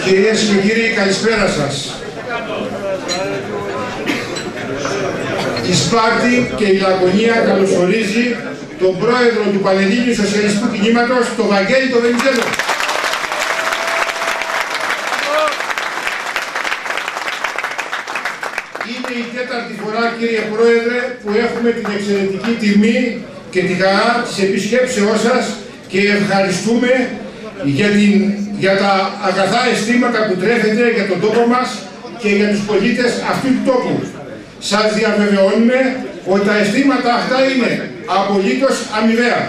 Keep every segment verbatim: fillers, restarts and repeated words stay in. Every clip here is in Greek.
Κυρίες και κύριοι, καλησπέρα σας. Η Σπάρτη και η Λακωνία καλωσορίζει τον πρόεδρο του Πανελλήνιου Σοσιαλιστικού Κινήματος, τον Βαγγέλη τον Βενιζέλο. Είναι η τέταρτη φορά, κύριε Πρόεδρε, που έχουμε την εξαιρετική τιμή και τη χαρά της επισκέψεώς σας και ευχαριστούμε για, την, για τα αγαθά αισθήματα που τρέφετε για τον τόπο μας και για τους πολίτες αυτού του τόπου. Σας διαβεβαιώνουμε ότι τα αισθήματα αυτά είναι απολύτως αμοιβαία.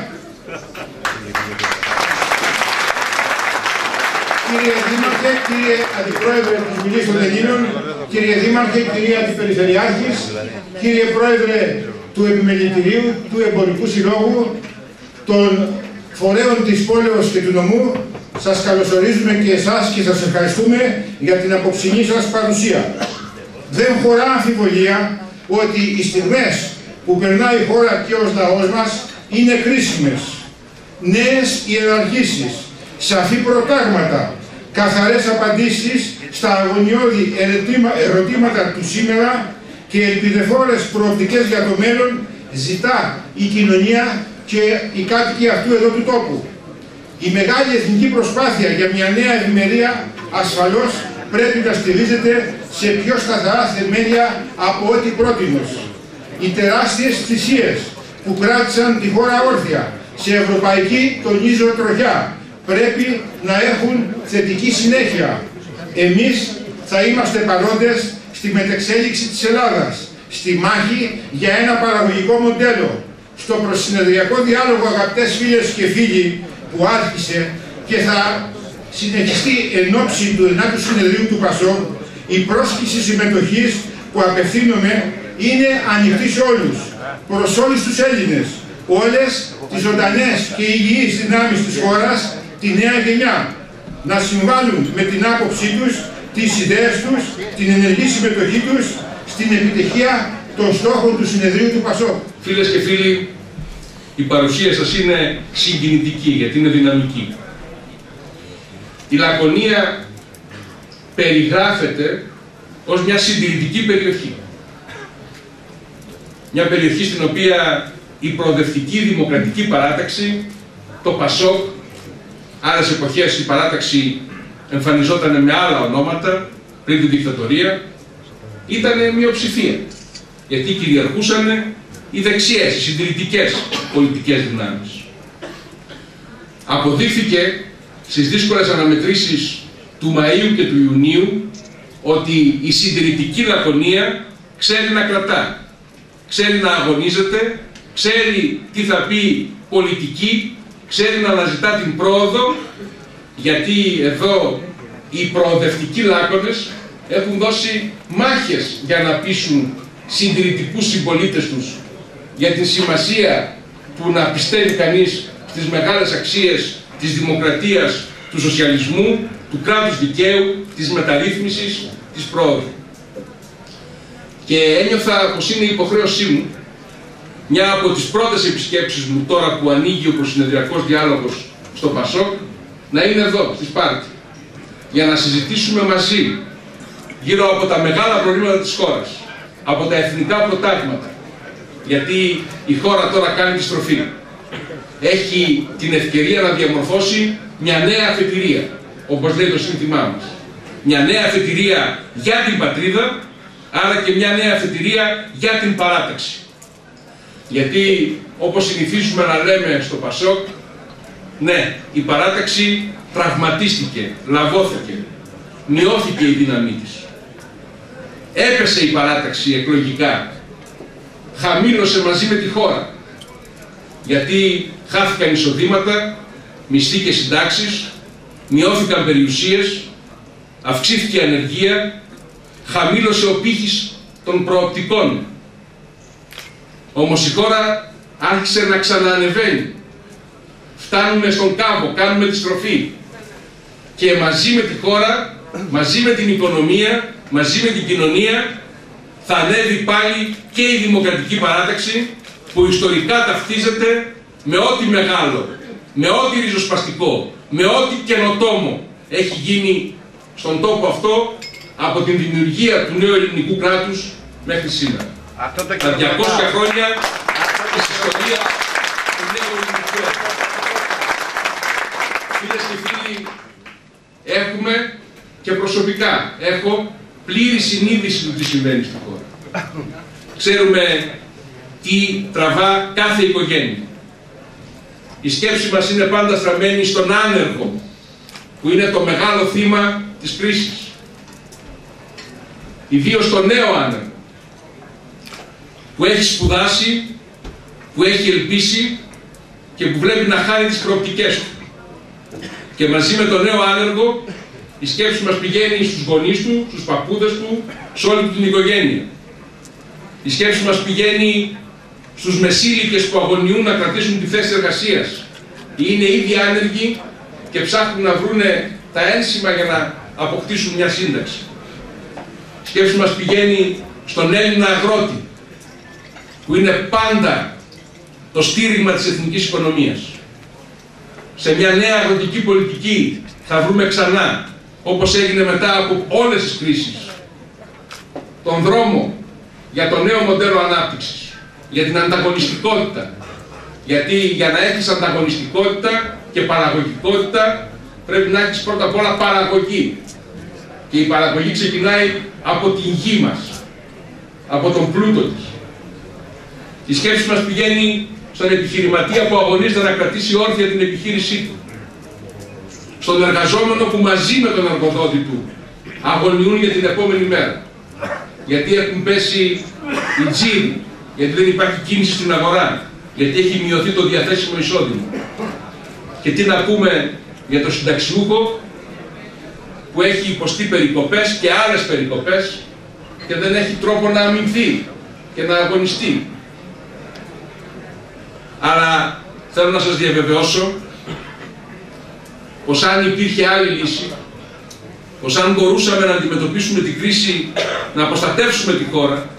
Κύριε Δήμαρχε, κύριε Αντιπρόεδρε της Βουλής των Ελλήνων, κύριε Δήμαρχε, κυρία Αντιπεριφερειάρχης, κύριε Πρόεδρε του Επιμελητηρίου, του Εμπορικού Συλλόγου, των φορέων της πόλεως και του νομού, σας καλωσορίζουμε και εσάς και σας ευχαριστούμε για την απόψινή σας παρουσία. Δεν χωρά αμφιβολία ότι οι στιγμές που περνάει η χώρα και ο λαός μας είναι κρίσιμες. Νέες ιεραρχήσεις, σαφή προτάγματα, καθαρές απαντήσεις στα αγωνιώδη ερωτήματα του σήμερα και ελπιδεφόρες προοπτικές για το μέλλον ζητά η κοινωνία και οι κάτοικοι αυτού εδώ του τόπου. Η μεγάλη εθνική προσπάθεια για μια νέα ευημερία ασφαλώς πρέπει να στηρίζεται σε πιο σταθερά θεμέλια από ό,τι πρότινος. Οι τεράστιες θυσίες που κράτησαν τη χώρα όρθια σε ευρωπαϊκή, τονίζω, τροχιά πρέπει να έχουν θετική συνέχεια. Εμείς θα είμαστε παρόντες στη μετεξέλιξη της Ελλάδας, στη μάχη για ένα παραγωγικό μοντέλο, στο προσυνεδριακό διάλογο, αγαπητές φίλες και φίλοι, που άρχισε και θα συνεχιστεί εν ώψη του ενάτου συνεδρίου του ΠΑΣΟΚ. Η πρόσκληση συμμετοχής που απευθύνομαι είναι ανοιχτή σε όλους, προς όλους τους Έλληνες, όλες τις ζωντανές και υγιείς δυνάμεις της χώρας, τη νέα γενιά, να συμβάλλουν με την άποψή τους, τις ιδέες τους, την ενεργή συμμετοχή τους στην επιτυχία των στόχων του συνεδρίου του ΠΑΣΟΚ. Φίλες και φίλοι, η παρουσία σας είναι συγκινητική γιατί είναι δυναμική. Η Λακωνία περιγράφεται ως μια συντηρητική περιοχή. Μια περιοχή στην οποία η προοδευτική δημοκρατική παράταξη, το ΠΑΣΟΚ, άλλες εποχές η παράταξη εμφανιζόταν με άλλα ονόματα πριν την δικτατορία, ήταν μειοψηφία. Γιατί κυριαρχούσαν οι δεξιές, οι συντηρητικές πολιτικές δυνάμεις. Αποδείχθηκε στις δύσκολες αναμετρήσεις του Μαΐου και του Ιουνίου ότι η συντηρητική Λακωνία ξέρει να κρατά, ξέρει να αγωνίζεται, ξέρει τι θα πει πολιτική, ξέρει να αναζητά την πρόοδο, γιατί εδώ οι προοδευτικοί Λάκωνες έχουν δώσει μάχες για να πείσουν συντηρητικούς συμπολίτες τους για την σημασία του να πιστεύει κανείς στις μεγάλες αξίες της δημοκρατίας, του σοσιαλισμού, του κράτους δικαίου, της μεταρρύθμισης, της πρόοδου. Και ένιωθα πως είναι η υποχρέωσή μου, μια από τις πρώτες επισκέψεις μου τώρα που ανοίγει ο προσυνεδριακός διάλογος στο ΠΑΣΟΚ, να είναι εδώ, στη Σπάρτη, για να συζητήσουμε μαζί γύρω από τα μεγάλα προβλήματα της χώρας, από τα εθνικά προτάγματα, γιατί η χώρα τώρα κάνει τη στροφή. Έχει την ευκαιρία να διαμορφώσει μια νέα αφετηρία, όπως λέει το σύνθημά μας. Μια νέα αφετηρία για την πατρίδα, άρα και μια νέα αφετηρία για την παράταξη. Γιατί, όπως συνηθίζουμε να λέμε στο ΠΑΣΟΚ, ναι, η παράταξη τραυματίστηκε, λαβώθηκε, μειώθηκε η δύναμή της. Έπεσε η παράταξη εκλογικά, χαμήλωσε μαζί με τη χώρα, γιατί χάθηκαν εισοδήματα, μισθοί και συντάξεις, μειώθηκαν περιουσίες, αυξήθηκε η ανεργία, χαμήλωσε ο πύχης των προοπτικών. Όμως η χώρα άρχισε να ξαναανεβαίνει. Φτάνουμε στον κάμπο, κάνουμε τη στροφή. Και μαζί με τη χώρα, μαζί με την οικονομία, μαζί με την κοινωνία, θα ανέβει πάλι και η δημοκρατική παράταξη που ιστορικά ταυτίζεται με ό,τι μεγάλο, με ό,τι ριζοσπαστικό, με ό,τι καινοτόμο έχει γίνει στον τόπο αυτό από την δημιουργία του νέου ελληνικού κράτους μέχρι σήμερα. Αυτό το τα διακόσια χρόνια της ιστορίας του νέου ελληνικού έθνους. Φίλες και φίλοι, έχουμε και προσωπικά έχω πλήρη συνείδηση του τι συμβαίνει στη χώρα. Ξέρουμε τι τραβά κάθε οικογένεια. Η σκέψη μας είναι πάντα στραμμένη στον άνεργο, που είναι το μεγάλο θύμα της κρίσης. Ιδίως στο νέο άνεργο, που έχει σπουδάσει, που έχει ελπίσει και που βλέπει να χάνει τις προοπτικές του. Και μαζί με τον νέο άνεργο, η σκέψη μας πηγαίνει στους γονείς του, στους παππούδες του, σε όλη του την οικογένεια. Η σκέψη μας πηγαίνει στους μεσήλικες που αγωνιούν να κρατήσουν τη θέση εργασίας. Είναι ήδη άνεργοι και ψάχνουν να βρούνε τα ένσημα για να αποκτήσουν μια σύνταξη. Η σκέψη μας πηγαίνει στον Έλληνα αγρότη, που είναι πάντα το στήριγμα της εθνικής οικονομίας. Σε μια νέα αγροτική πολιτική θα βρούμε ξανά, όπως έγινε μετά από όλες τις κρίσεις, τον δρόμο για το νέο μοντέλο ανάπτυξης, για την ανταγωνιστικότητα. Γιατί για να έχεις ανταγωνιστικότητα και παραγωγικότητα πρέπει να έχεις πρώτα απ' όλα παραγωγή. Και η παραγωγή ξεκινάει από την γη μας, από τον πλούτο της. Η σκέψη μας πηγαίνει στον επιχειρηματία που αγωνίζεται να κρατήσει όρθια την επιχείρησή του. Στον εργαζόμενο που μαζί με τον εργοδότη του αγωνιούν για την επόμενη μέρα. Γιατί έχουν πέσει οι τζίροι, γιατί δεν υπάρχει κίνηση στην αγορά, γιατί έχει μειωθεί το διαθέσιμο εισόδημα. Και τι να πούμε για το συνταξιούχο που έχει υποστεί περικοπές και άλλες περικοπές και δεν έχει τρόπο να αμυνθεί και να αγωνιστεί. Αλλά θέλω να σας διαβεβαιώσω πως αν υπήρχε άλλη λύση, πως αν μπορούσαμε να αντιμετωπίσουμε την κρίση, να προστατεύσουμε τη χώρα,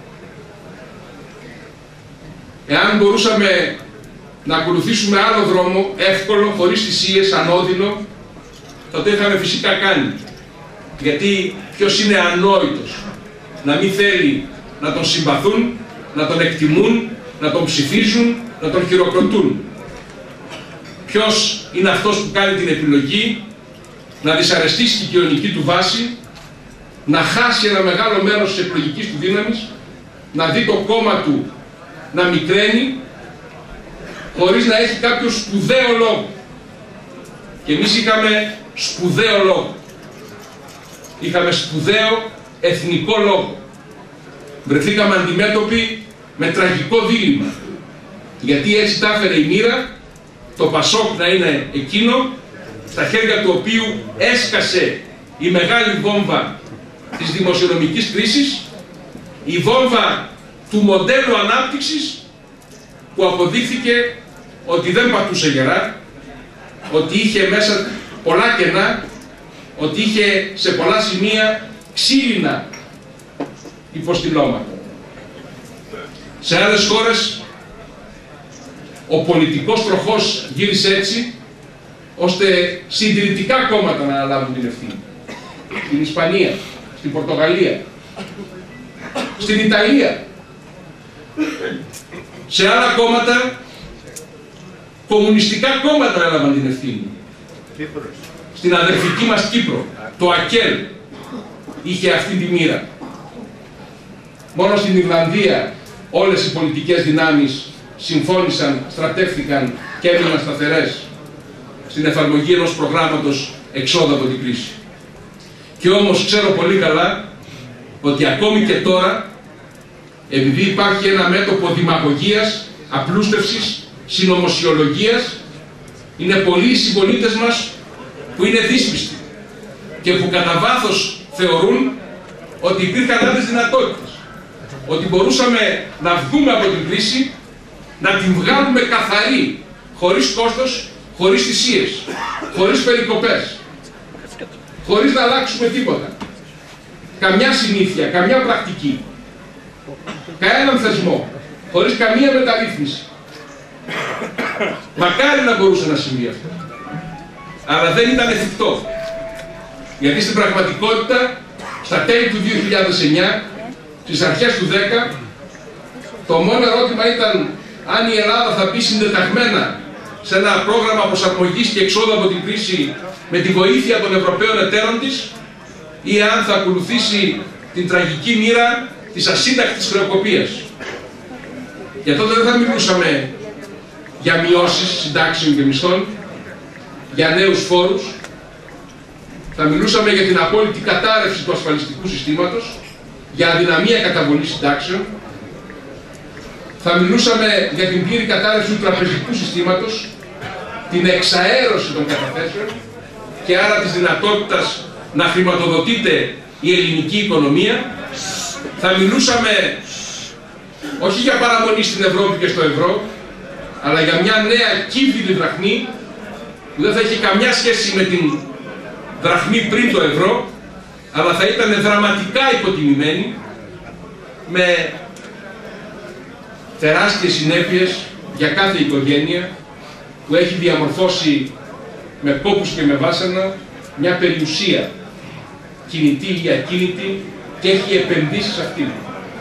εάν μπορούσαμε να ακολουθήσουμε άλλο δρόμο, εύκολο, χωρίς θυσίες, ανώδυνο, θα το είχαμε φυσικά κάνει. Γιατί ποιος είναι ανόητος να μην θέλει να τον συμπαθούν, να τον εκτιμούν, να τον ψηφίζουν, να τον χειροκροτούν. Ποιος είναι αυτός που κάνει την επιλογή να δυσαρεστήσει την κοινωνική του βάση, να χάσει ένα μεγάλο μέρος της εκλογικής του δύναμης, να δει το κόμμα του να μικραίνει, χωρίς να έχει κάποιο σπουδαίο λόγο. Και εμείς είχαμε σπουδαίο λόγο. Είχαμε σπουδαίο εθνικό λόγο. Βρεθήκαμε αντιμέτωποι με τραγικό δίλημμα. Γιατί έτσι τα έφερε η μοίρα, το Πασόκ να είναι εκείνο, στα χέρια του οποίου έσκασε η μεγάλη βόμβα της δημοσιονομικής κρίσης, η βόμβα του μοντέλου ανάπτυξης που αποδείχθηκε ότι δεν πατούσε γερά, ότι είχε μέσα πολλά κενά, ότι είχε σε πολλά σημεία ξύλινα υποστηλώματα. Σε άλλες χώρες ο πολιτικός τροχός γύρισε έτσι, ώστε συντηρητικά κόμματα να αναλάβουν την ευθύνη. Στην Ισπανία, στην Πορτογαλία, στην Ιταλία. Σε άλλα κόμματα, κομμουνιστικά κόμματα έλαβαν την ευθύνη. Στην αδερφική μας Κύπρο, το ΑΚΕΛ είχε αυτή τη μοίρα. Μόνο στην Ιρλανδία όλες οι πολιτικές δυνάμεις συμφώνησαν, στρατεύτηκαν και έμειναν σταθερές στην εφαρμογή ενός προγράμματος εξόδου από την κρίση. Και όμως ξέρω πολύ καλά ότι ακόμη και τώρα, επειδή υπάρχει ένα μέτωπο δημαγωγίας, απλούστευσης, συνωμοσιολογίας, είναι πολλοί οι συμπολίτες μας που είναι δύσπιστοι και που κατά βάθος θεωρούν ότι υπήρχαν άλλες δυνατότητες. Ότι μπορούσαμε να βγούμε από την κρίση, να την βγάλουμε καθαρή, χωρίς κόστος, χωρίς θυσίες, χωρίς περικοπές, χωρίς να αλλάξουμε τίποτα. Καμιά συνήθεια, καμιά πρακτική, κανέναν θεσμό, χωρίς καμία μεταρρύθμιση. Μακάρι να μπορούσε να συμβεί αυτό. Αλλά δεν ήταν εφικτό. Γιατί στην πραγματικότητα, στα τέλη του δύο χιλιάδες εννιά, στις αρχές του δέκα, το μόνο ερώτημα ήταν αν η Ελλάδα θα μπει συντεταγμένα σε ένα πρόγραμμα προσαρμογής και εξόδου από την κρίση με τη βοήθεια των Ευρωπαίων εταίρων της, ή αν θα ακολουθήσει την τραγική μοίρα της ασύντακτης χρεοκοπίας. Για τότε δεν θα μιλούσαμε για μειώσεις συντάξεων και μισθών, για νέους φόρους. Θα μιλούσαμε για την απόλυτη κατάρρευση του ασφαλιστικού συστήματος, για αδυναμία καταβολής συντάξεων. Θα μιλούσαμε για την πλήρη κατάρρευση του τραπεζικού συστήματος, την εξαέρωση των καταθέσεων και άρα της δυνατότητας να χρηματοδοτείται η ελληνική οικονομία. Θα μιλούσαμε όχι για παραμονή στην Ευρώπη και στο ευρώ, αλλά για μια νέα κύβδηλη δραχμή που δεν θα έχει καμιά σχέση με την δραχμή πριν το ευρώ, αλλά θα ήταν δραματικά υποτιμημένη, με τεράστιες συνέπειες για κάθε οικογένεια που έχει διαμορφώσει με κόπους και με βάσανα μια περιουσία, κινητή ή ακίνητη, και έχει επενδύσει σε αυτήν.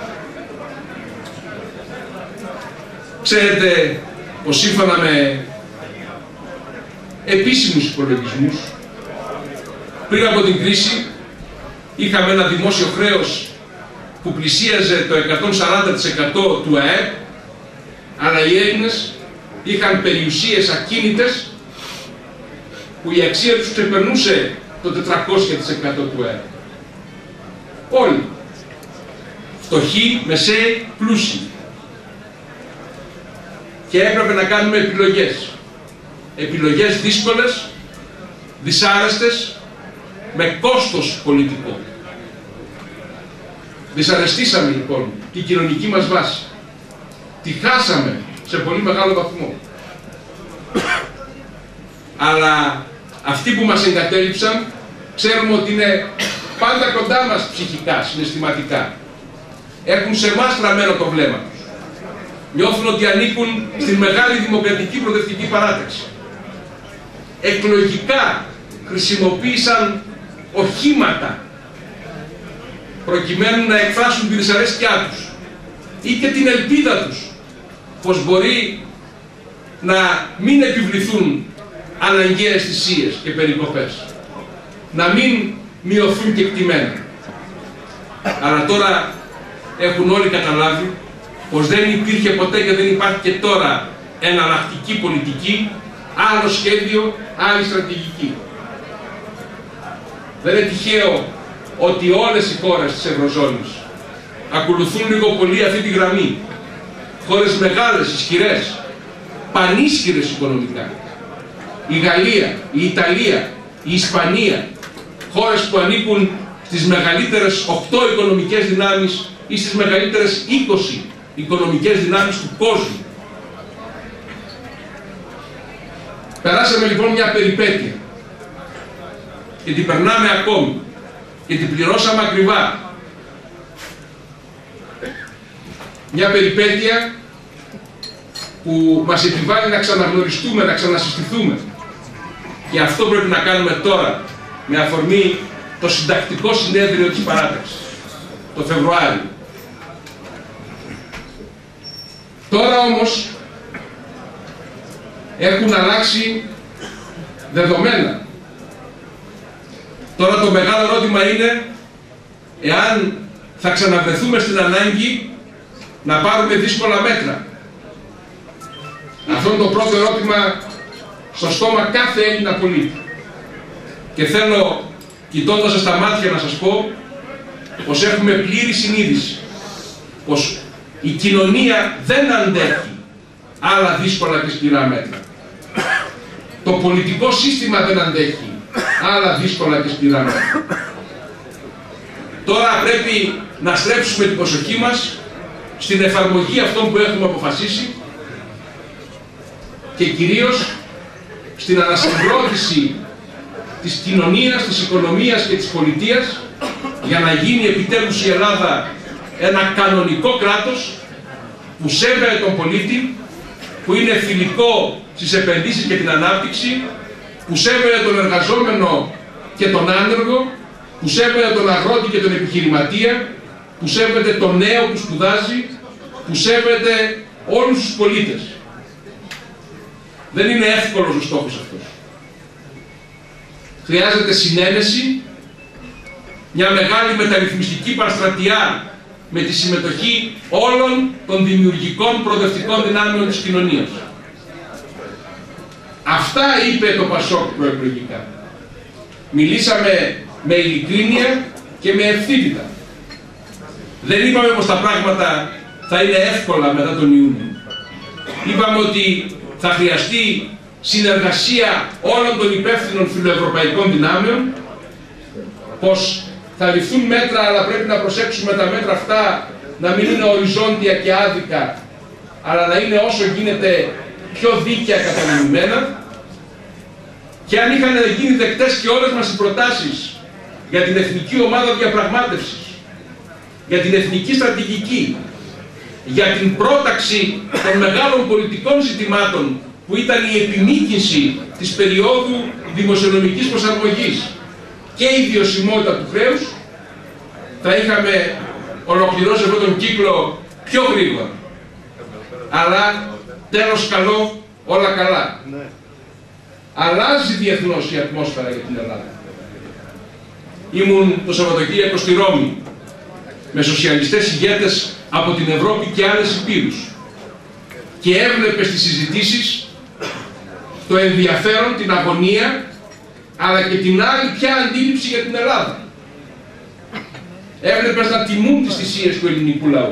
Ξέρετε πως σύμφωνα με επίσημους υπολογισμούς, πριν από την κρίση είχαμε ένα δημόσιο χρέος που πλησίαζε το εκατόν σαράντα τοις εκατό του ΑΕΠ, αλλά οι Έλληνες είχαν περιουσίες ακίνητες που η αξία τους ξεπερνούσε το τετρακόσια τοις εκατό του ΑΕΠ. Όλοι. Φτωχοί, μεσαίοι, πλούσιοι. Και έπρεπε να κάνουμε επιλογές. Επιλογές δύσκολες, δυσάρεστες, με κόστος πολιτικό. Δυσαρεστήσαμε λοιπόν την κοινωνική μας βάση. Τη χάσαμε σε πολύ μεγάλο βαθμό. Αλλά αυτοί που μας εγκατέλειψαν ξέρουμε ότι είναι πάντα κοντά μας ψυχικά, συναισθηματικά. Έχουν σε εμάς γραμμένο το βλέμμα τους. Νιώθουν ότι ανήκουν στην μεγάλη δημοκρατική προοδευτική παράταξη. Εκλογικά χρησιμοποίησαν οχήματα προκειμένου να εκφράσουν τη δυσαρέσκειά τους ή και την ελπίδα τους πως μπορεί να μην επιβληθούν αναγκαίες θυσίες και περικοπές, να μην μειωθούν κεκτημένα. Αλλά τώρα έχουν όλοι καταλάβει πως δεν υπήρχε ποτέ και δεν υπάρχει και τώρα εναλλακτική πολιτική, άλλο σχέδιο, άλλη στρατηγική. Δεν είναι τυχαίο ότι όλες οι χώρες της Ευρωζώνης ακολουθούν λίγο πολύ αυτή τη γραμμή. Χώρες μεγάλες, ισχυρές, πανίσχυρες οικονομικά. Η Γαλλία, η Ιταλία, η Ισπανία, χώρες που ανήκουν στις μεγαλύτερες οκτώ οικονομικές δυνάμεις ή στις μεγαλύτερες είκοσι οικονομικές δυνάμεις του κόσμου. Περάσαμε λοιπόν μια περιπέτεια και την περνάμε ακόμη και την πληρώσαμε ακριβά. Μια περιπέτεια που μας επιβάλλει να ξαναγνωριστούμε, να ξανασυστηθούμε. Και αυτό πρέπει να κάνουμε τώρα, με αφορμή το συντακτικό συνέδριο της παράταξης, το Φεβρουάριο. Τώρα όμως έχουν αλλάξει δεδομένα. Τώρα το μεγάλο ερώτημα είναι εάν θα ξαναβρεθούμε στην ανάγκη να πάρουμε δύσκολα μέτρα. Αυτό είναι το πρώτο ερώτημα στο στόμα κάθε Έλληνα πολίτη. Και θέλω, κοιτώντας σας τα μάτια, να σας πω πως έχουμε πλήρη συνείδηση πως η κοινωνία δεν αντέχει άλλα δύσκολα και σκληρά μέτρα. Το πολιτικό σύστημα δεν αντέχει άλλα δύσκολα και σκληρά μέτρα. Τώρα πρέπει να στρέψουμε την προσοχή μας στην εφαρμογή αυτών που έχουμε αποφασίσει και κυρίως στην ανασυγκρότηση της κοινωνίας, της οικονομίας και της πολιτείας για να γίνει επιτέλους η Ελλάδα ένα κανονικό κράτος που σέβεται τον πολίτη, που είναι φιλικό στις επενδύσεις και την ανάπτυξη, που σέβεται τον εργαζόμενο και τον άνεργο, που σέβεται τον αγρότη και τον επιχειρηματία, που σέβεται τον νέο που σπουδάζει, που σέβεται όλους τους πολίτες. Δεν είναι εύκολος ο στόχος αυτός. Χρειάζεται συνένεση, μια μεγάλη μεταρρυθμιστική παραστρατιά με τη συμμετοχή όλων των δημιουργικών προοδευτικών δυνάμεων της κοινωνίας. Αυτά είπε το Πασόκ προεκλογικά. Μιλήσαμε με ειλικρίνεια και με ευθύτητα. Δεν είπαμε πως τα πράγματα θα είναι εύκολα μετά τον Ιούνιο. Είπαμε ότι θα χρειαστεί συνεργασία όλων των υπεύθυνων φιλοευρωπαϊκών δυνάμεων, πως θα ληφθούν μέτρα, αλλά πρέπει να προσέξουμε τα μέτρα αυτά να μην είναι οριζόντια και άδικα, αλλά να είναι όσο γίνεται πιο δίκαια κατανοημένα. Και αν είχαν γίνει δεκτές και όλες μας οι προτάσεις για την Εθνική Ομάδα Διαπραγμάτευσης, για την Εθνική Στρατηγική, για την πρόταξη των μεγάλων πολιτικών ζητημάτων που ήταν η επιμήκυνση της περίοδου δημοσιονομικής προσαρμογής και η βιωσιμότητα του χρέους, θα είχαμε ολοκληρώσει αυτόν τον κύκλο πιο γρήγορα. Αλλά τέλος καλό, όλα καλά. Ναι. Αλλάζει διεθνώς η ατμόσφαιρα για την Ελλάδα. Ήμουν το Σαββατοκύριακο στη Ρώμη με σοσιαλιστές ηγέτες από την Ευρώπη και άλλες υπήρους και έβλεπε στις συζητήσεις το ενδιαφέρον, την αγωνία, αλλά και την άλλη πια αντίληψη για την Ελλάδα. Έβλεπες να τιμούν τις θυσίες του ελληνικού λαού.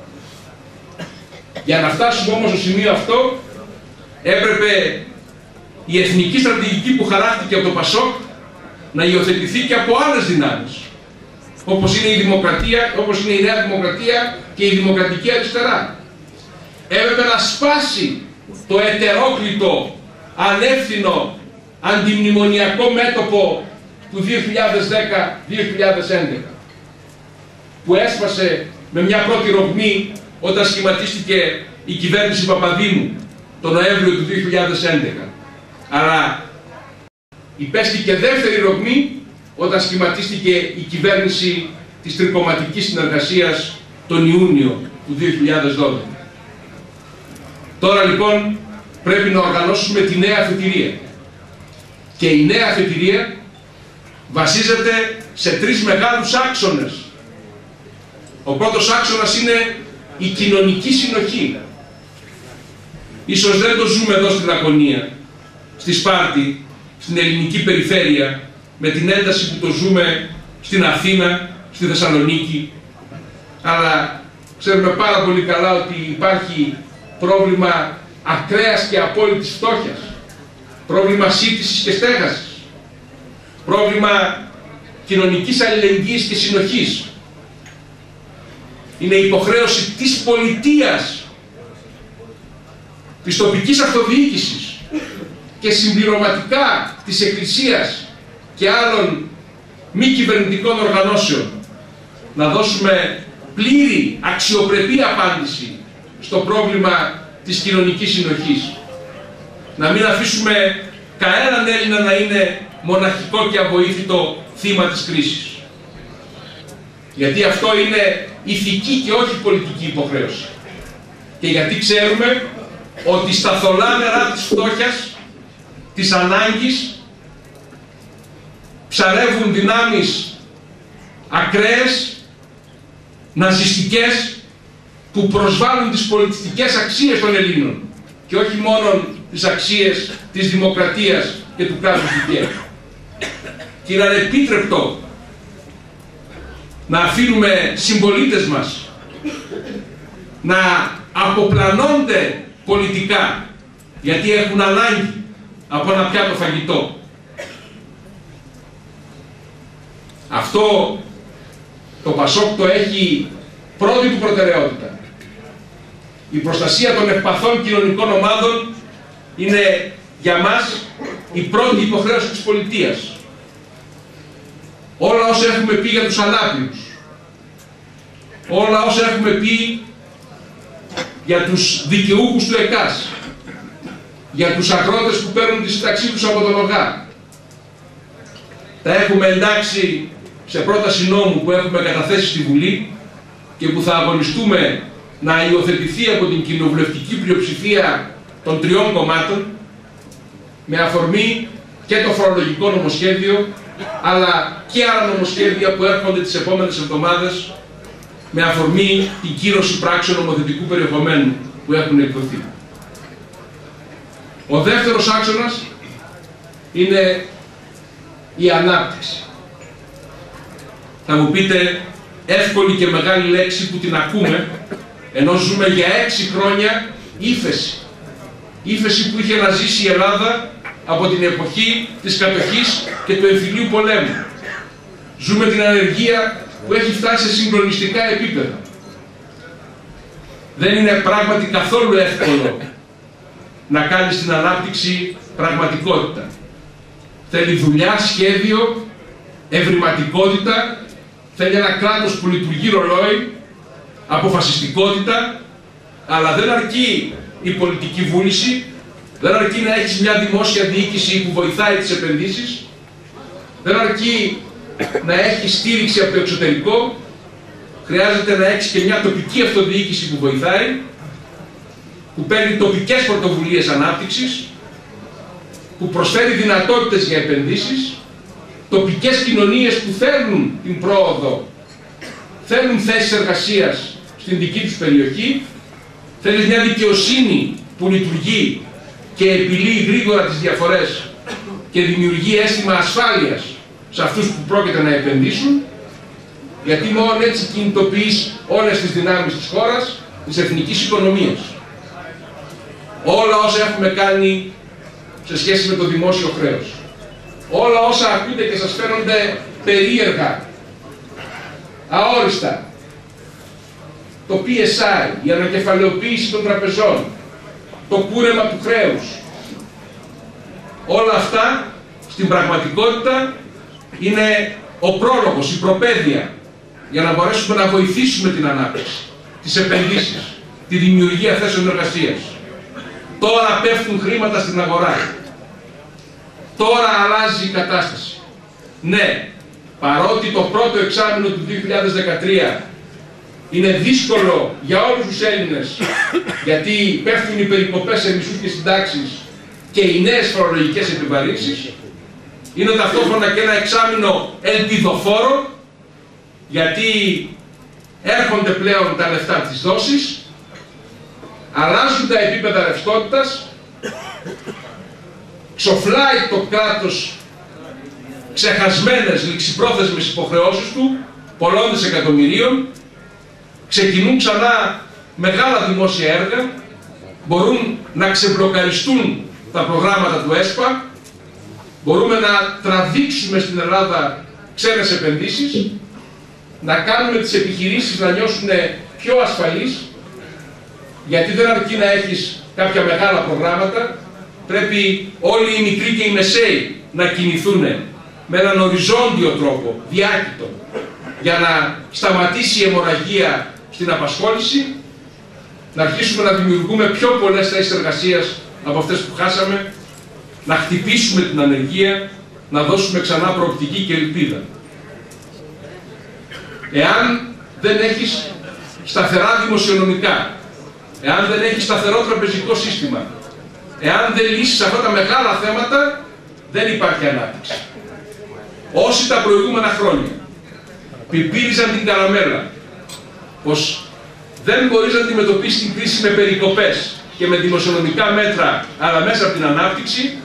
Για να φτάσουμε όμως στο σημείο αυτό, έπρεπε η εθνική στρατηγική που χαράχτηκε από το Πασόκ να υιοθετηθεί και από άλλες δυνάμεις, όπως είναι η Δημοκρατία, όπως είναι η Νέα Δημοκρατία και η Δημοκρατική Αριστερά. Έπρεπε να σπάσει το ετερόκλητο, ανεύθυνο, αντιμνημονιακό μέτωπο του δύο χιλιάδες δέκα δύο χιλιάδες έντεκα, που έσπασε με μια πρώτη ρογμή όταν σχηματίστηκε η κυβέρνηση Παπαδήμου τον Νοέμβριο του δύο χιλιάδες έντεκα. Αλλά υπέστη και δεύτερη ρογμή όταν σχηματίστηκε η κυβέρνηση της τρικομματικής συνεργασίας τον Ιούνιο του δύο χιλιάδες δώδεκα. Τώρα λοιπόν πρέπει να οργανώσουμε τη νέα αφετηρία. Και η νέα αφετηρία βασίζεται σε τρεις μεγάλους άξονες. Ο πρώτος άξονας είναι η κοινωνική συνοχή. Ίσως δεν το ζούμε εδώ στην Λακωνία, στη Σπάρτη, στην ελληνική περιφέρεια, με την ένταση που το ζούμε στην Αθήνα, στη Θεσσαλονίκη, αλλά ξέρουμε πάρα πολύ καλά ότι υπάρχει πρόβλημα ακραίας και απόλυτης φτώχειας, πρόβλημα σύντησης και στέγασης, πρόβλημα κοινωνικής αλληλεγγύης και συνοχής. Είναι υποχρέωση της πολιτείας, της τοπικής αυτοδιοίκησης και συμπληρωματικά της Εκκλησίας και άλλων μη κυβερνητικών οργανώσεων να δώσουμε πλήρη αξιοπρεπή απάντηση στο πρόβλημα της κοινωνικής συνοχής. Να μην αφήσουμε κανέναν Έλληνα να είναι μοναχικό και αβοήθητο θύμα της κρίσης. Γιατί αυτό είναι ηθική και όχι πολιτική υποχρέωση. Και γιατί ξέρουμε ότι στα θολά νερά της φτώχειας, της ανάγκης, ψαρεύουν δυνάμεις ακραίες, ναζιστικές, που προσβάλλουν τις πολιτιστικές αξίες των Ελλήνων και όχι μόνο τις αξίες της δημοκρατίας και του κράτους δικαίου. Και είναι ανεπίτρεπτο να αφήνουμε συμπολίτες μας να αποπλανώνται πολιτικά γιατί έχουν ανάγκη από ένα πιάτο φαγητό. Αυτό το Πασόκ το έχει πρώτη του προτεραιότητα. Η προστασία των ευπαθών κοινωνικών ομάδων είναι για μας η πρώτη υποχρέωση της πολιτείας. Όλα όσα έχουμε πει για τους ανάπηρους, όλα όσα έχουμε πει για τους δικαιούχους του ΕΚΑΣ, για τους αγρότες που παίρνουν τη σύνταξή τους από τον ΟΓΑ, τα έχουμε εντάξει σε πρόταση νόμου που έχουμε καταθέσει στη Βουλή και που θα αγωνιστούμε να υιοθετηθεί από την κοινοβουλευτική πλειοψηφία των τριών κομμάτων, με αφορμή και το φορολογικό νομοσχέδιο, αλλά και άλλα νομοσχέδια που έρχονται τις επόμενες εβδομάδες, με αφορμή την κύρωση πράξεων νομοθετικού περιεχομένου που έχουν εκδοθεί. Ο δεύτερος άξονας είναι η ανάπτυξη. Θα μου πείτε, εύκολη και μεγάλη λέξη που την ακούμε, ενώ ζούμε για έξι χρόνια ύφεση. Ύφεση που είχε να ζήσει η Ελλάδα από την εποχή της κατοχής και του εμφυλίου πολέμου. Ζούμε την ανεργία που έχει φτάσει σε συγκλονιστικά επίπεδα. Δεν είναι πράγματι καθόλου εύκολο να κάνεις την ανάπτυξη πραγματικότητα. Θέλει δουλειά, σχέδιο, ευρηματικότητα, θέλει ένα κράτος που λειτουργεί ρολόι, αποφασιστικότητα, αλλά δεν αρκεί η πολιτική βούληση, δεν αρκεί να έχεις μια δημόσια διοίκηση που βοηθάει τις επενδύσεις, δεν αρκεί να έχεις στήριξη από το εξωτερικό, χρειάζεται να έχεις και μια τοπική αυτοδιοίκηση που βοηθάει, που παίρνει τοπικές πρωτοβουλίες ανάπτυξης, που προσφέρει δυνατότητες για επενδύσεις, τοπικές κοινωνίες που θέλουν την πρόοδο, θέλουν θέσεις εργασίας στην δική τους περιοχή, θέλει μια δικαιοσύνη που λειτουργεί και επιλύει γρήγορα τις διαφορές και δημιουργεί αίσθημα ασφάλειας σε αυτούς που πρόκειται να επενδύσουν, γιατί μόνο έτσι κινητοποιείς όλες τις δυνάμεις της χώρας, της εθνικής οικονομίας. Όλα όσα έχουμε κάνει σε σχέση με το δημόσιο χρέος, όλα όσα ακούτε και σας φαίνονται περίεργα, αόριστα, το πι ες άι, η ανακεφαλαιοποίηση των τραπεζών, το κούρεμα του χρέους, όλα αυτά στην πραγματικότητα είναι ο πρόλογος, η προπαίδεια για να μπορέσουμε να βοηθήσουμε την ανάπτυξη, τις επενδύσεις, τη δημιουργία θέσεων εργασίας. Τώρα πέφτουν χρήματα στην αγορά. Τώρα αλλάζει η κατάσταση. Ναι, παρότι το πρώτο εξάμηνο του δύο χιλιάδες δεκατρία είναι δύσκολο για όλους τους Έλληνες, γιατί πέφτουν οι περικοπές σε μισθούς και συντάξεις και οι νέες φορολογικές επιβαρύνσεις, είναι ταυτόχρονα και ένα εξάμηνο ελπιδοφόρο, γιατί έρχονται πλέον τα λεφτά της δόσης, αλλάζουν τα επίπεδα ρευστότητας, ξοφλάει το κράτος ξεχασμένες ληξιπρόθεσμες υποχρεώσεις του, πολλών δισεκατομμυρίων, ξεκινούν ξανά μεγάλα δημόσια έργα, μπορούν να ξεμπλοκαριστούν τα προγράμματα του ΕΣΠΑ, μπορούμε να τραβήξουμε στην Ελλάδα ξένες επενδύσεις, να κάνουμε τις επιχειρήσεις να νιώσουν πιο ασφαλείς, γιατί δεν αρκεί να έχεις κάποια μεγάλα προγράμματα, πρέπει όλοι οι μικροί και οι μεσαίοι να κινηθούν με έναν οριζόντιο τρόπο, διάκητο, για να σταματήσει η αιμορραγία στην απασχόληση, να αρχίσουμε να δημιουργούμε πιο πολλές θέσεις εργασίας από αυτές που χάσαμε, να χτυπήσουμε την ανεργία, να δώσουμε ξανά προοπτική και ελπίδα. Εάν δεν έχεις σταθερά δημοσιονομικά, εάν δεν έχεις σταθερό τραπεζικό σύστημα, εάν δεν λύσεις αυτά τα μεγάλα θέματα, δεν υπάρχει ανάπτυξη. Όσοι τα προηγούμενα χρόνια πιπήριζαν την καραμέλα πως δεν μπορείς να αντιμετωπίσεις την κρίση με περικοπές και με δημοσιονομικά μέτρα, αλλά μέσα από την ανάπτυξη,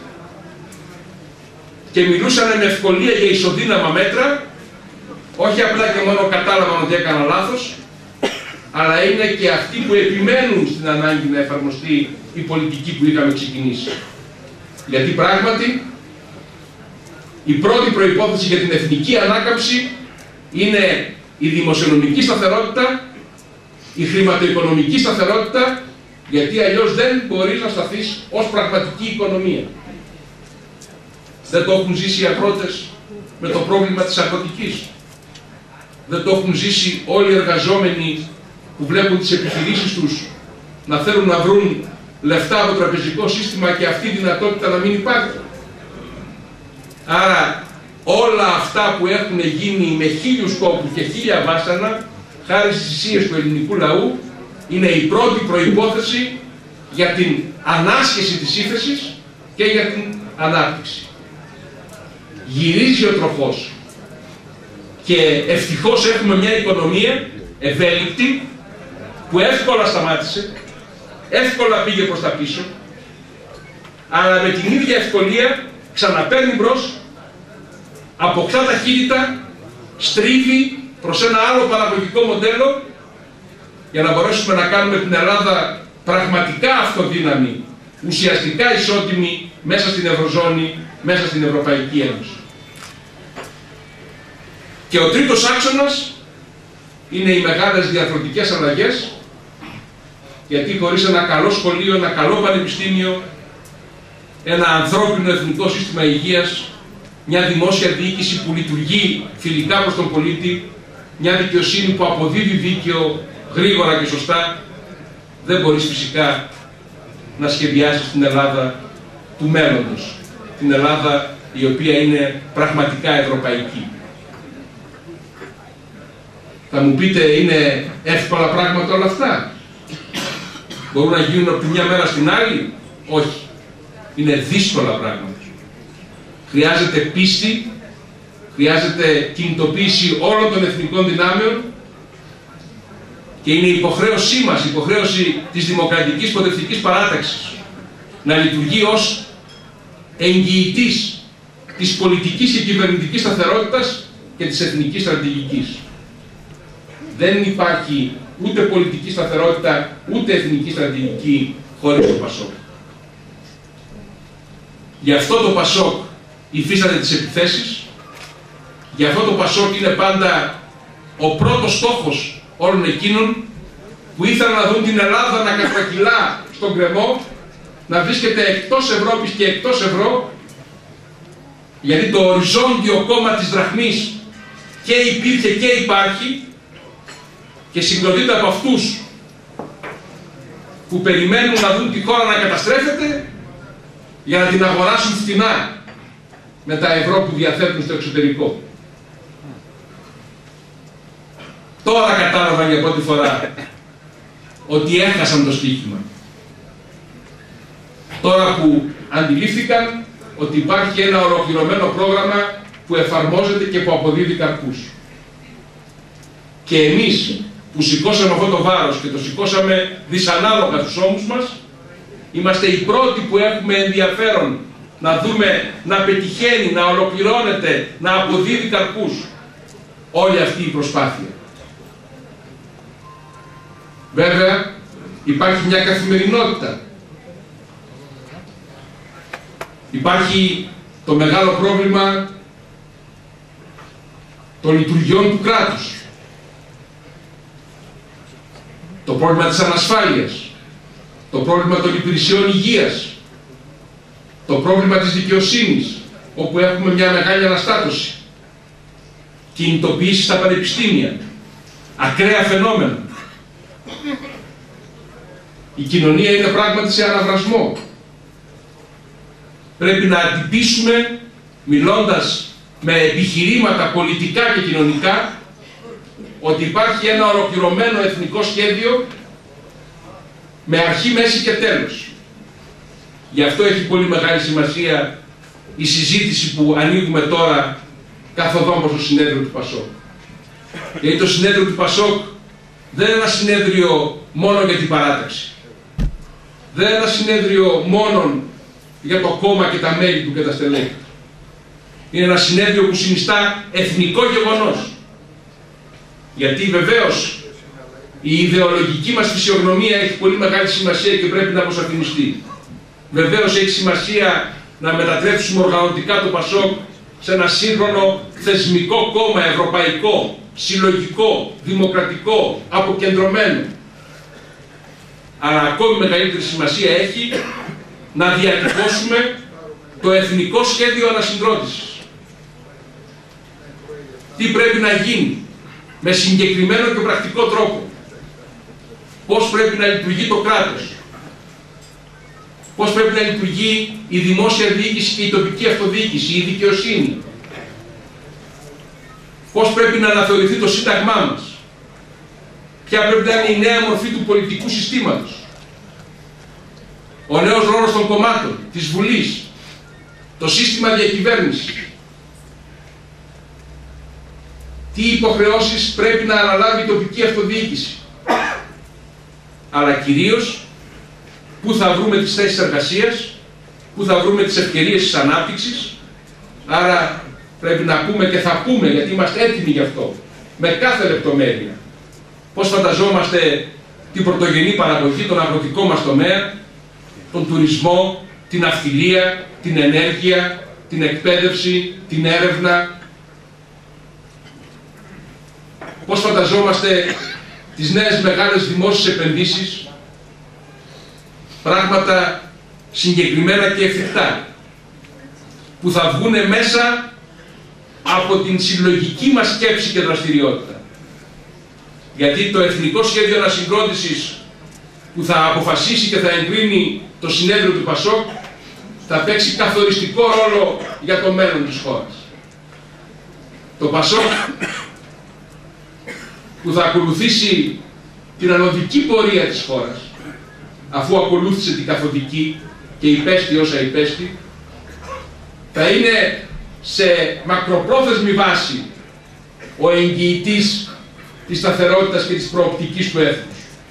και μιλούσαν με ευκολία για ισοδύναμα μέτρα, όχι απλά και μόνο κατάλαβαν ότι έκαναν λάθος, αλλά είναι και αυτοί που επιμένουν στην ανάγκη να εφαρμοστεί η πολιτική που είχαμε ξεκινήσει. Γιατί πράγματι η πρώτη προϋπόθεση για την εθνική ανάκαμψη είναι η δημοσιονομική σταθερότητα, η χρηματοοικονομική σταθερότητα, γιατί αλλιώς δεν μπορείς να σταθείς ως πραγματική οικονομία. Δεν το έχουν ζήσει οι αγρότες με το πρόβλημα της αγροτικής. Δεν το έχουν ζήσει όλοι οι εργαζόμενοι που βλέπουν τις επιχειρήσεις τους να θέλουν να βρουν λεφτά από το τραπεζικό σύστημα και αυτή η δυνατότητα να μην υπάρχει. Άρα όλα αυτά που έχουν γίνει με χίλιους κόπους και χίλια βάσανα, χάρη στις θυσίες του ελληνικού λαού, είναι η πρώτη προϋπόθεση για την ανάσχεση της ύφεσης και για την ανάπτυξη. Γυρίζει ο τροχός και ευτυχώς έχουμε μια οικονομία ευέλικτη που εύκολα σταμάτησε, εύκολα πήγε προς τα πίσω, αλλά με την ίδια ευκολία ξαναπαίρνει μπρος, αποκτά ταχύτητα, στρίβει προς ένα άλλο παραγωγικό μοντέλο για να μπορέσουμε να κάνουμε την Ελλάδα πραγματικά αυτοδύναμη, ουσιαστικά ισότιμη μέσα στην Ευρωζώνη, μέσα στην Ευρωπαϊκή Ένωση. Και ο τρίτος άξονας είναι οι μεγάλες διαρθρωτικές αλλαγές, γιατί χωρίς ένα καλό σχολείο, ένα καλό πανεπιστήμιο, ένα ανθρώπινο εθνικό σύστημα υγείας, μια δημόσια διοίκηση που λειτουργεί φιλικά προς τον πολίτη, μια δικαιοσύνη που αποδίδει δίκαιο γρήγορα και σωστά, δεν μπορείς φυσικά να σχεδιάσεις την Ελλάδα του μέλλοντος. Την Ελλάδα η οποία είναι πραγματικά ευρωπαϊκή. Θα μου πείτε, είναι εύκολα πράγματα όλα αυτά? Μπορούν να γίνουν από τη μια μέρα στην άλλη? Όχι. Είναι δύσκολα πράγματα. Χρειάζεται πίστη, χρειάζεται κινητοποίηση όλων των εθνικών δυνάμεων και είναι υποχρέωσή μας, υποχρέωση της Δημοκρατικής Προοδευτικής Παράταξης να λειτουργεί ως εγγυητής της πολιτικής και κυβερνητικής σταθερότητας και της εθνικής στρατηγικής. Δεν υπάρχει ούτε πολιτική σταθερότητα, ούτε εθνική στρατηγική χωρίς το ΠΑΣΟΚ. Γι' αυτό το ΠΑΣΟΚ υφίσταται τις επιθέσεις, γι' αυτό το ΠΑΣΟΚ είναι πάντα ο πρώτος στόχος όλων εκείνων που ήθελαν να δουν την Ελλάδα να κατρακυλά στον κρεμό, να βρίσκεται εκτός Ευρώπης και εκτός ευρώ, γιατί το οριζόντιο κόμμα της δραχμής και υπήρχε και υπάρχει και συγκροτείται από αυτούς που περιμένουν να δουν τη χώρα να καταστρέφεται για να την αγοράσουν φτηνά με τα ευρώ που διαθέτουν στο εξωτερικό. Τώρα κατάλαβαν για πρώτη φορά ότι έχασαν το στοίχημα. Τώρα που αντιλήφθηκαν ότι υπάρχει ένα ολοκληρωμένο πρόγραμμα που εφαρμόζεται και που αποδίδει καρπούς. Και εμείς που σηκώσαμε αυτό το βάρος και το σηκώσαμε δυσανάλογα στους ώμους μας, είμαστε οι πρώτοι που έχουμε ενδιαφέρον να δούμε να πετυχαίνει, να ολοκληρώνεται, να αποδίδει καρπούς όλη αυτή η προσπάθεια. Βέβαια, υπάρχει μια καθημερινότητα. Υπάρχει το μεγάλο πρόβλημα των λειτουργιών του κράτους. Το πρόβλημα της ανασφάλειας. Το πρόβλημα των υπηρεσιών υγείας. Το πρόβλημα της δικαιοσύνης, όπου έχουμε μια μεγάλη αναστάτωση. Κινητοποίηση στα πανεπιστήμια. Ακραία φαινόμενα. Η κοινωνία είναι πράγματι σε αναβρασμό. Πρέπει να αντιπίσουμε, μιλώντας με επιχειρήματα πολιτικά και κοινωνικά, ότι υπάρχει ένα ολοκληρωμένο εθνικό σχέδιο με αρχή, μέση και τέλος. Γι' αυτό έχει πολύ μεγάλη σημασία η συζήτηση που ανοίγουμε τώρα καθοδόν προς το συνέδριο του ΠΑΣΟΚ. Γιατί το συνέδριο του ΠΑΣΟΚ δεν είναι ένα συνέδριο μόνο για την παράταξη. Δεν είναι ένα συνέδριο μόνο για το κόμμα και τα μέλη του και τα στελέχη του. Είναι ένα συνέδριο που συνιστά εθνικό γεγονός. Γιατί βεβαίως η ιδεολογική μας φυσιογνωμία έχει πολύ μεγάλη σημασία και πρέπει να αποσαφινιστεί. Βεβαίως έχει σημασία να μετατρέψουμε οργανωτικά το ΠΑΣΟΚ σε ένα σύγχρονο θεσμικό κόμμα, ευρωπαϊκό, συλλογικό, δημοκρατικό, αποκεντρωμένο. Αλλά ακόμη μεγαλύτερη σημασία έχει να διατυπώσουμε το εθνικό σχέδιο ανασυγκρότησης. Τι πρέπει να γίνει με συγκεκριμένο και πρακτικό τρόπο. Πώς πρέπει να λειτουργεί το κράτος. Πώς πρέπει να λειτουργεί η δημόσια διοίκηση και η τοπική αυτοδιοίκηση, η δικαιοσύνη. πώς πρέπει να αναθεωρηθεί το Σύνταγμά μας, ποια πρέπει να είναι η νέα μορφή του πολιτικού συστήματος, ο νέος ρόλος των κομμάτων, της Βουλής, το σύστημα διακυβέρνησης, τι υποχρεώσεις πρέπει να αναλάβει η τοπική αυτοδιοίκηση, αλλά κυρίως πού θα βρούμε τις θέσεις εργασίας, πού θα βρούμε τις ευκαιρίες της ανάπτυξης. Άρα πρέπει να πούμε και θα πούμε, γιατί είμαστε έτοιμοι γι' αυτό, με κάθε λεπτομέρεια, πώς φανταζόμαστε την πρωτογενή παραγωγή, τον αγροτικό μας τομέα, τον τουρισμό, την ναυτιλία, την ενέργεια, την εκπαίδευση, την έρευνα. Πώς φανταζόμαστε τις νέες μεγάλες δημόσιες επενδύσεις, πράγματα συγκεκριμένα και εφικτά, που θα βγουν μέσα από την συλλογική μας σκέψη και δραστηριότητα. Γιατί το Εθνικό Σχέδιο Ανασυγκρότησης που θα αποφασίσει και θα εγκρίνει το συνέδριο του ΠΑΣΟΚ θα παίξει καθοριστικό ρόλο για το μέλλον της χώρας. Το ΠΑΣΟΚ που θα ακολουθήσει την ανωδική πορεία της χώρας, αφού ακολούθησε την καθοδική και υπέστη όσα υπέστη, θα είναι σε μακροπρόθεσμη βάση ο εγγυητής της σταθερότητας και της προοπτικής του έθνους.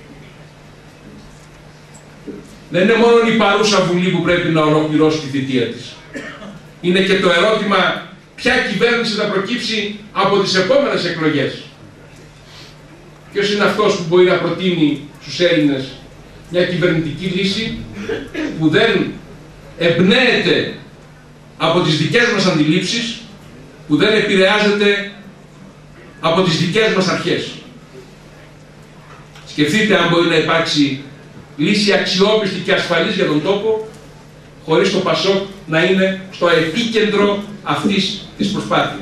Δεν είναι μόνο η παρούσα Βουλή που πρέπει να ολοκληρώσει τη θητεία της. Είναι και το ερώτημα ποια κυβέρνηση θα προκύψει από τις επόμενες εκλογές. Ποιος είναι αυτός που μπορεί να προτείνει στους Έλληνες μια κυβερνητική λύση που δεν εμπνέεται από τις δικές μας αντιλήψεις, που δεν επηρεάζεται από τις δικές μας αρχές. Σκεφτείτε αν μπορεί να υπάρξει λύση αξιόπιστη και ασφαλής για τον τόπο, χωρίς το ΠΑΣΟΚ να είναι στο επίκεντρο αυτής της προσπάθειας.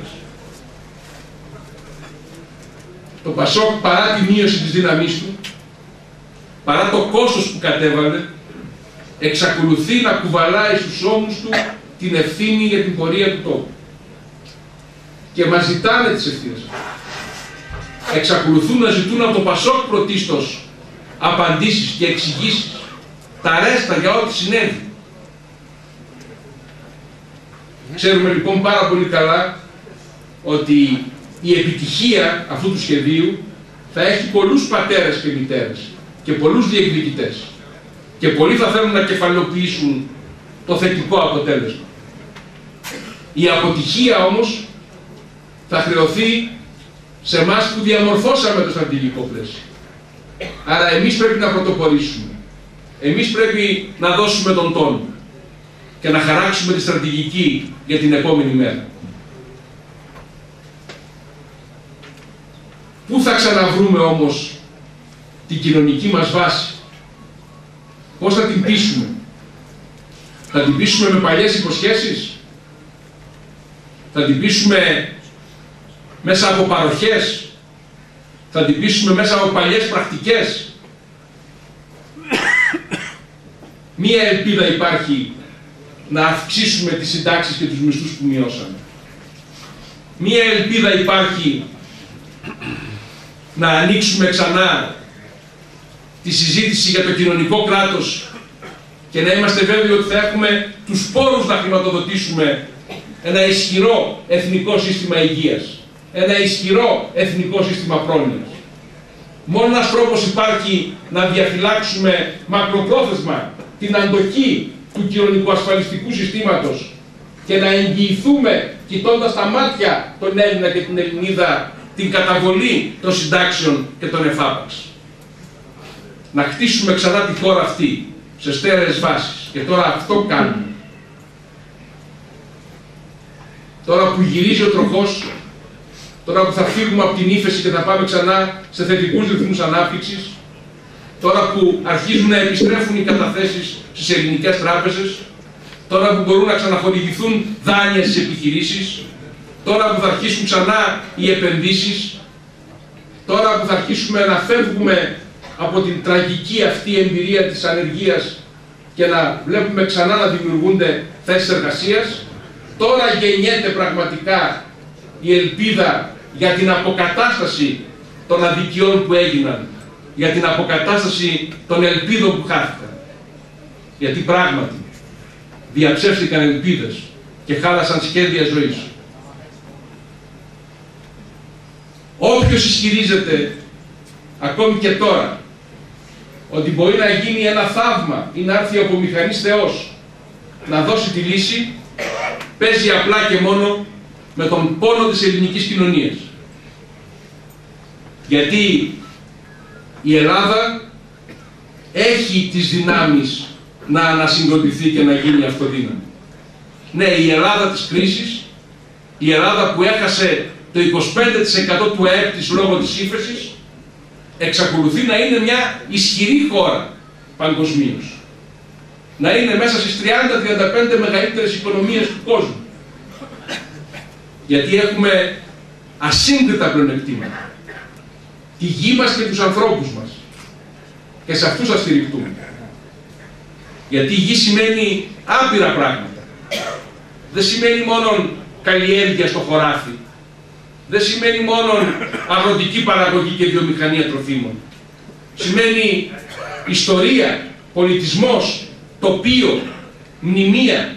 Το ΠΑΣΟΚ, παρά τη μείωση της δύναμής του, παρά το κόστος που κατέβαλε, εξακολουθεί να κουβαλάει στους ώμους του την ευθύνη για την πορεία του τόπου. Και μας ζητάνε τις ευθύνες. Εξακολουθούν να ζητούν από το ΠΑΣΟΚ πρωτίστως απαντήσεις και εξηγήσεις, τα ρέστα για ό,τι συνέβη. Ξέρουμε λοιπόν πάρα πολύ καλά ότι η επιτυχία αυτού του σχεδίου θα έχει πολλούς πατέρες και μητέρες και πολλούς διεκδικητές. Και πολλοί θα θέλουν να κεφαλαιοποιήσουν το θετικό αποτέλεσμα. Η αποτυχία όμως θα χρεωθεί σε εμάς που διαμορφώσαμε το στρατηγικό πλαίσιο. Άρα εμείς πρέπει να πρωτοπορήσουμε. Εμείς πρέπει να δώσουμε τον τόνο και να χαράξουμε τη στρατηγική για την επόμενη μέρα. Πού θα ξαναβρούμε όμως την κοινωνική μας βάση? Πώς θα την πείσουμε? Θα την πείσουμε με παλιές υποσχέσεις? Θα την πείσουμε μέσα από παροχές? Θα την πείσουμε μέσα από παλιές πρακτικές? Μία ελπίδα υπάρχει να αυξήσουμε τις συντάξεις και τους μισθούς που μειώσαμε. Μία ελπίδα υπάρχει να ανοίξουμε ξανά τη συζήτηση για το κοινωνικό κράτος και να είμαστε βέβαιοι ότι θα έχουμε τους πόρους να χρηματοδοτήσουμε ένα ισχυρό εθνικό σύστημα υγείας, ένα ισχυρό εθνικό σύστημα πρόνοιας. Μόνο ένας τρόπος υπάρχει να διαφυλάξουμε μακροπρόθεσμα την αντοχή του κοινωνικού ασφαλιστικού συστήματος και να εγγυηθούμε, κοιτώντας τα μάτια τον Έλληνα και την Ελληνίδα, την καταβολή των συντάξεων και των εφάπαξ. Να χτίσουμε ξανά τη χώρα αυτή σε στέρεες βάσεις. Και τώρα αυτό κάνουμε. Τώρα που γυρίζει ο τροχός, τώρα που θα φύγουμε από την ύφεση και θα πάμε ξανά σε θετικούς ρυθμούς ανάπτυξης, τώρα που αρχίζουν να επιστρέφουν οι καταθέσεις στις ελληνικές τράπεζες, τώρα που μπορούν να ξαναχορηγηθούν δάνεια στις επιχειρήσεις, τώρα που θα αρχίσουν ξανά οι επενδύσεις, τώρα που θα αρχίσουμε να φεύγουμε από την τραγική αυτή εμπειρία της ανεργίας και να βλέπουμε ξανά να δημιουργούνται θέσεις εργασίας, τώρα γεννιέται πραγματικά η ελπίδα για την αποκατάσταση των αδικιών που έγιναν, για την αποκατάσταση των ελπίδων που χάθηκαν. Γιατί πράγματι διαψεύστηκαν ελπίδες και χάλασαν σχέδια ζωής. Όποιος ισχυρίζεται ακόμη και τώρα ότι μπορεί να γίνει ένα θαύμα ή να έρθει από μηχανής Θεός να δώσει τη λύση, παίζει απλά και μόνο με τον πόνο της ελληνικής κοινωνίας. Γιατί η Ελλάδα έχει τις δυνάμεις να ανασυγκροτηθεί και να γίνει αυτοδύναμη. Ναι, η Ελλάδα της κρίσης, η Ελλάδα που έχασε το είκοσι πέντε τοις εκατό του ΑΕΠ της λόγω της ύφεσης, εξακολουθεί να είναι μια ισχυρή χώρα παγκοσμίως. Να είναι μέσα στις τριάντα με τριάντα πέντε μεγαλύτερες οικονομίες του κόσμου. Γιατί έχουμε ασύγκριτα πλεονεκτήματα. Τη γη μας και τους ανθρώπους μας. Και σε αυτούς θα στηριχτούμε. Γιατί η γη σημαίνει άπειρα πράγματα. Δεν σημαίνει μόνο καλλιέργεια στο χωράφι. Δεν σημαίνει μόνο αγροτική παραγωγή και βιομηχανία τροφίμων. Σημαίνει ιστορία, πολιτισμός, τοπίο, μνημεία.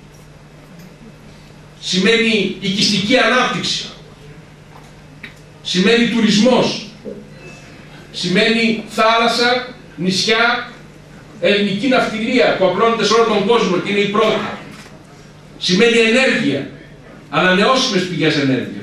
Σημαίνει οικιστική ανάπτυξη. Σημαίνει τουρισμός. Σημαίνει θάλασσα, νησιά, ελληνική ναυτιλία που απλώνεται σε όλο τον κόσμο και είναι η πρώτη. Σημαίνει ενέργεια, ανανεώσιμες πηγές ενέργειας.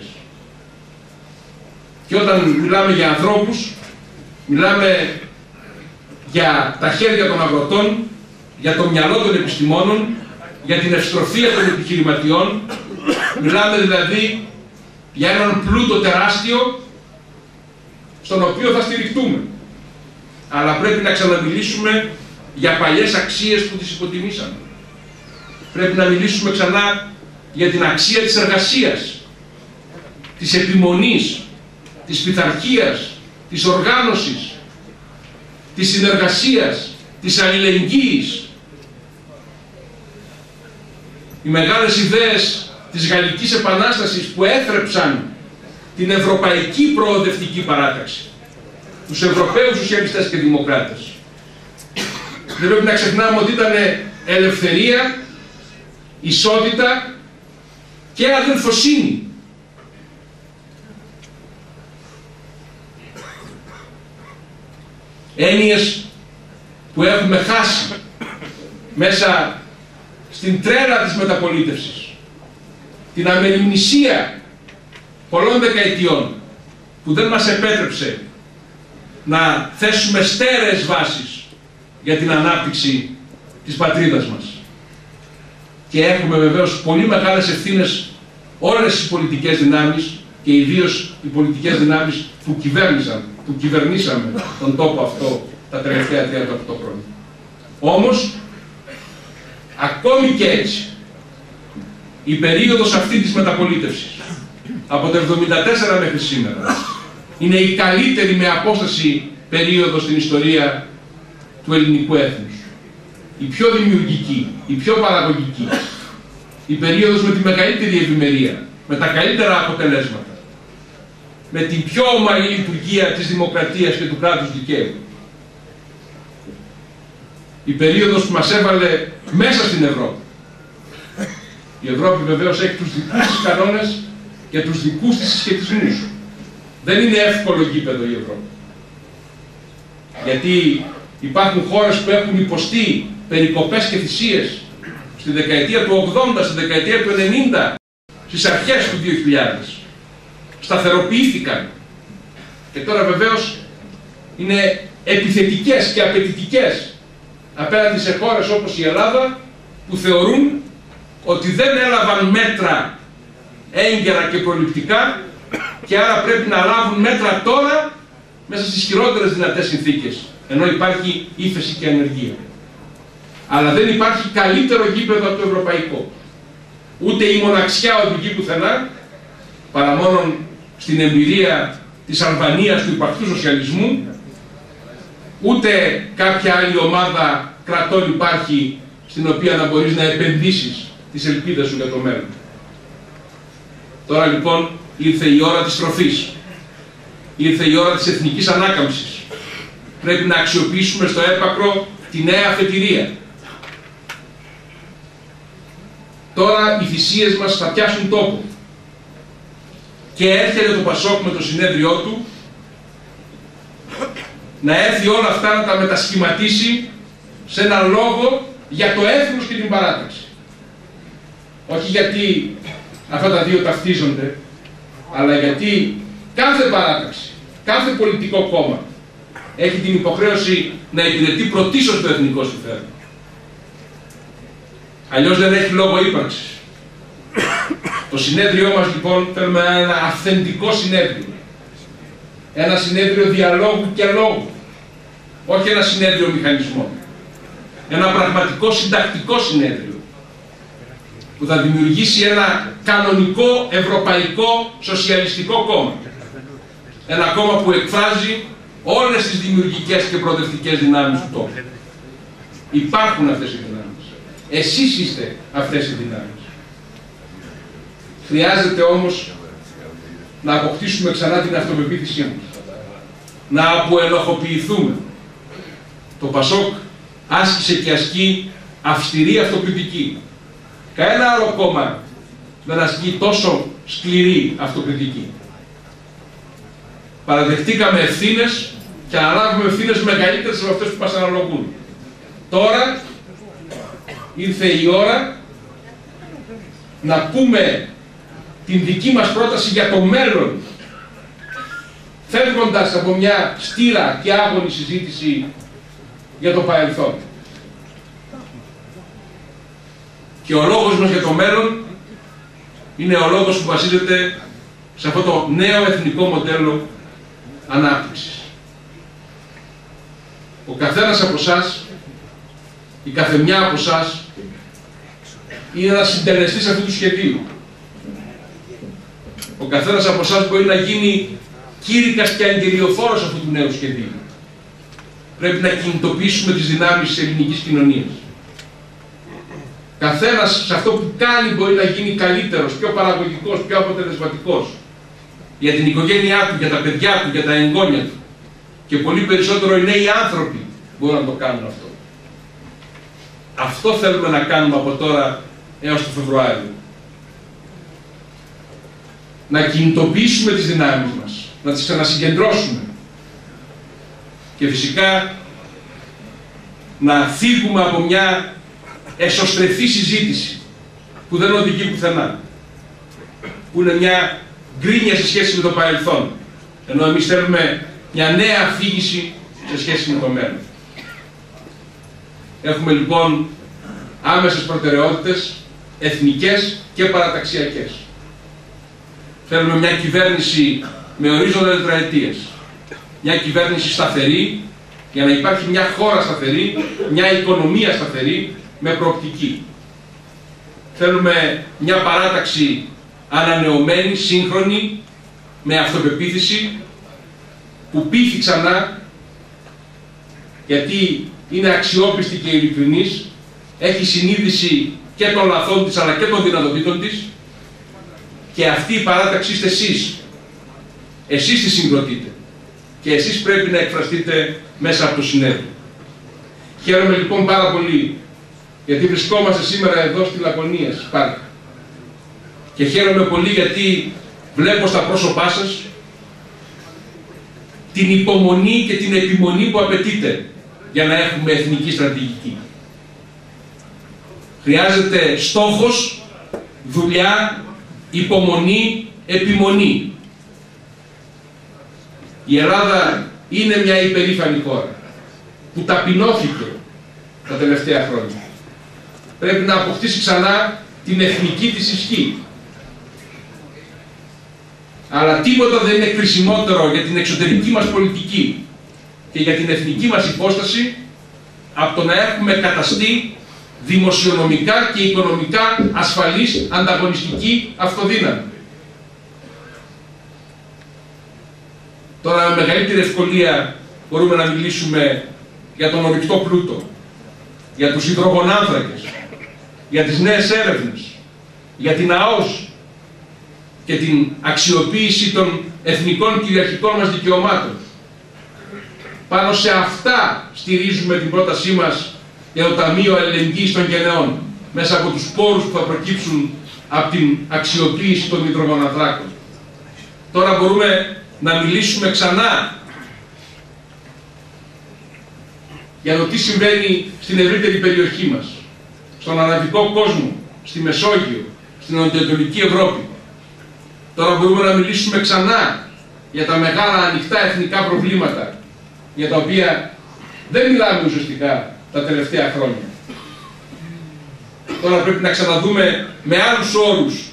Και όταν μιλάμε για ανθρώπους, μιλάμε για τα χέρια των αγροτών, για το μυαλό των επιστημόνων, για την ευστροφία των επιχειρηματιών. Μιλάμε δηλαδή για έναν πλούτο τεράστιο στον οποίο θα στηριχτούμε. Αλλά πρέπει να ξαναμιλήσουμε για παλιές αξίες που τις υποτιμήσαμε. Πρέπει να μιλήσουμε ξανά για την αξία της εργασίας, της επιμονής, της πειθαρχίας, της οργάνωσης, της συνεργασίας, της αλληλεγγύης. Οι μεγάλες ιδέες της Γαλλικής Επανάστασης που έθρεψαν την ευρωπαϊκή προοδευτική παράταξη, τους Ευρωπαίους σοσιαλιστές και δημοκράτες. Δεν πρέπει να ξεχνάμε ότι ήταν ελευθερία, ισότητα και αδελφοσύνη. Έννοιες που έχουμε χάσει μέσα στην τρέλα της μεταπολίτευσης, την αμεριμνησία πολλών δεκαετιών που δεν μας επέτρεψε να θέσουμε στέρεες βάσεις για την ανάπτυξη της πατρίδας μας. Και έχουμε βεβαίως πολύ μεγάλες ευθύνες όλες τις πολιτικές δυνάμεις και ιδίως οι πολιτικές δυνάμεις που κυβέρνησαν, που κυβερνήσαμε τον τόπο αυτό τα τελευταία τριάντα οκτώ χρόνια. Όμως, ακόμη και έτσι, η περίοδος αυτή της μεταπολίτευσης, από το εβδομήντα τέσσερα μέχρι σήμερα, είναι η καλύτερη με απόσταση περίοδος στην ιστορία του ελληνικού έθνους. Η πιο δημιουργική, η πιο παραγωγική, η περίοδος με τη μεγαλύτερη ευημερία, με τα καλύτερα αποτελέσματα, με την πιο ομαλή λειτουργία της δημοκρατίας και του κράτους δικαίου. Η περίοδος που μας έβαλε μέσα στην Ευρώπη. Η Ευρώπη βεβαίως έχει τους δικούς της κανόνες και τους δικούς της συσχετισμούς. Δεν είναι εύκολο γήπεδο η Ευρώπη. Γιατί υπάρχουν χώρες που έχουν υποστεί περικοπές και θυσίες στη δεκαετία του ογδόντα, στη δεκαετία του ενενήντα, στις αρχές του δύο χιλιάδες. Σταθεροποιήθηκαν. Και τώρα βεβαίως είναι επιθετικές και απαιτητικές απέναντι σε χώρες όπως η Ελλάδα, που θεωρούν ότι δεν έλαβαν μέτρα έγκαιρα και προληπτικά και άρα πρέπει να λάβουν μέτρα τώρα μέσα στις χειρότερες δυνατές συνθήκες, ενώ υπάρχει ύφεση και ανεργία. Αλλά δεν υπάρχει καλύτερο γήπεδο από το ευρωπαϊκό. Ούτε η μοναξιά οδηγεί πουθενά, παρά μόνο στην εμπειρία της Αλβανίας του υπαρκτού σοσιαλισμού, ούτε κάποια άλλη ομάδα κρατών υπάρχει στην οποία να μπορείς να επενδύσεις τις ελπίδες σου για το μέλλον. Τώρα λοιπόν ήρθε η ώρα της τροφής, ήρθε η ώρα της εθνικής ανάκαμψης. Πρέπει να αξιοποιήσουμε στο έπακρο τη νέα αφετηρία. Τώρα οι θυσίες μας θα πιάσουν τόπο και έρχεται το Πασόκ με το συνέδριό του να έρθει όλα αυτά να τα μετασχηματίσει σε ένα λόγο για το έθνος και την παράταξη. Όχι γιατί αυτά τα δύο ταυτίζονται, αλλά γιατί κάθε παράταξη, κάθε πολιτικό κόμμα έχει την υποχρέωση να υπηρετεί πρωτίστως το εθνικό συμφέρον. Αλλιώς δεν έχει λόγο ύπαρξης. Το συνέδριό μας λοιπόν θέλουμε ένα αυθεντικό συνέδριο. Ένα συνέδριο διαλόγου και λόγου. Όχι ένα συνέδριο μηχανισμών. Ένα πραγματικό συντακτικό συνέδριο που θα δημιουργήσει ένα κανονικό ευρωπαϊκό σοσιαλιστικό κόμμα. Ένα κόμμα που εκφράζει όλες τις δημιουργικές και προοδευτικές δυνάμεις του τόπου. Υπάρχουν αυτές οι δυνάμεις. Εσείς είστε αυτές οι δυνάμεις. Χρειάζεται όμως να αποκτήσουμε ξανά την αυτοπεποίθησή μας. Να αποενοχοποιηθούμε. Το Πασόκ άσκησε και ασκεί αυστηρή αυτοκριτική. Κανένα άλλο κόμμα δεν ασκεί τόσο σκληρή αυτοκριτική. Παραδεχτήκαμε ευθύνες και αναλάβουμε ευθύνες μεγαλύτερες από αυτές που μας αναλογούν. Τώρα ήρθε η ώρα να πούμε την δική μας πρόταση για το μέλλον, φεύγοντας από μια στήρα και άγωνη συζήτηση για το παρελθόν. Και ο λόγος μας για το μέλλον είναι ο λόγος που βασίζεται σε αυτό το νέο εθνικό μοντέλο ανάπτυξης. Ο καθένας από εσάς, η καθεμιά από εσάς, είναι ένας συντελεστής αυτού του σχεδίου. Ο καθένας από εσάς μπορεί να γίνει κήρυκας και αγγελιοφόρος αυτού του νέου σχεδίου. Πρέπει να κινητοποιήσουμε τις δυνάμεις της ελληνικής κοινωνίας. Καθένας σε αυτό που κάνει μπορεί να γίνει καλύτερος, πιο παραγωγικός, πιο αποτελεσματικός. Για την οικογένειά του, για τα παιδιά του, για τα εγγόνια του. Και πολύ περισσότερο οι νέοι άνθρωποι μπορούν να το κάνουν αυτό. Αυτό θέλουμε να κάνουμε από τώρα έως το Φεβρουάριο. Να κινητοποιήσουμε τις δυνάμεις μας, να τις ξανασυγκεντρώσουμε. Και φυσικά να φύγουμε από μια εσωστρεφή συζήτηση που δεν οδηγεί πουθενά. Που είναι μια γκρίνια σε σχέση με το παρελθόν. Ενώ εμείς θέλουμε μια νέα αφήγηση σε σχέση με το μέλλον. Έχουμε λοιπόν άμεσες προτεραιότητες, εθνικές και παραταξιακές. Θέλουμε μια κυβέρνηση με ορίζοντα τετραετίες. Μια κυβέρνηση σταθερή, για να υπάρχει μια χώρα σταθερή, μια οικονομία σταθερή, με προοπτική. Θέλουμε μια παράταξη ανανεωμένη, σύγχρονη, με αυτοπεποίθηση, που πείθει ξανά, γιατί είναι αξιόπιστη και ειλικρινής, έχει συνείδηση και των λαθών της αλλά και των δυνατοτήτων της, και αυτή η παράταξη είστε εσείς. Εσείς τη συγκροτείτε. Και εσείς πρέπει να εκφραστείτε μέσα από το συνέδριο. Χαίρομαι λοιπόν πάρα πολύ γιατί βρισκόμαστε σήμερα εδώ στη Λακωνία, στη Σπάρτα. Και χαίρομαι πολύ γιατί βλέπω στα πρόσωπά σας την υπομονή και την επιμονή που απαιτείται για να έχουμε εθνική στρατηγική. Χρειάζεται στόχος, δουλειά, υπομονή, επιμονή. Η Ελλάδα είναι μια υπερήφανη χώρα που ταπεινώθηκε τα τελευταία χρόνια. Πρέπει να αποκτήσει ξανά την εθνική της ισχύ. Αλλά τίποτα δεν είναι κρισιμότερο για την εξωτερική μας πολιτική και για την εθνική μας υπόσταση από το να έχουμε καταστεί δημοσιονομικά και οικονομικά ασφαλής ανταγωνιστική αυτοδύναμη. Τώρα με μεγαλύτερη ευκολία μπορούμε να μιλήσουμε για τον ορυκτό πλούτο, για τους υδρογονάνθρακες, για τις νέες έρευνες, για την ΑΟΣ. και την αξιοποίηση των εθνικών κυριαρχικών μας δικαιωμάτων. Πάνω σε αυτά στηρίζουμε την πρότασή μας για το Ταμείο Αλληλεγγύης των Γενεών, μέσα από τους πόρους που θα προκύψουν από την αξιοποίηση των υδρογοναθράκων. Τώρα μπορούμε να μιλήσουμε ξανά για το τι συμβαίνει στην ευρύτερη περιοχή μας, στον αραβικό κόσμο, στη Μεσόγειο, στην Νοτιοανατολική Ευρώπη. Τώρα μπορούμε να μιλήσουμε ξανά για τα μεγάλα ανοιχτά εθνικά προβλήματα, για τα οποία δεν μιλάμε ουσιαστικά τα τελευταία χρόνια. Τώρα πρέπει να ξαναδούμε με άλλους όρους